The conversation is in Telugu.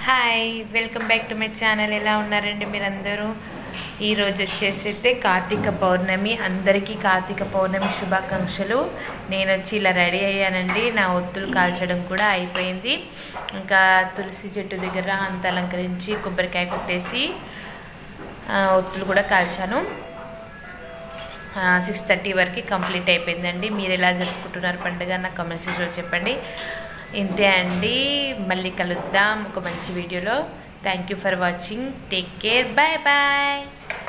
Hi welcome back to my channel. ఎలా ఉన్నారండి మీరందరూ? ఈరోజు వచ్చేసి కార్తీక పౌర్ణమి. అందరికీ కార్తీక పౌర్ణమి శుభాకాంక్షలు. నేను వచ్చి ఇలా రెడీ అయ్యానండి. నా ఒత్తులు కాల్చడం కూడా అయిపోయింది. ఇంకా తులసి చెట్టు దగ్గర అంత అలంకరించి కొబ్బరికాయ కొట్టేసి ఒత్తులు కూడా కాల్చాను. 6:30 వరకు కంప్లీట్ అయిపోయిందండి. మీరు ఎలా జరుపుకుంటున్నారు పండుగ నాకు కామెంట్ సెక్షన్లో చెప్పండి. ఇంతే అండి, మళ్ళీ కలుద్దాం ఒక మంచి వీడియోలో. Thank you for watching. Take care. Bye bye.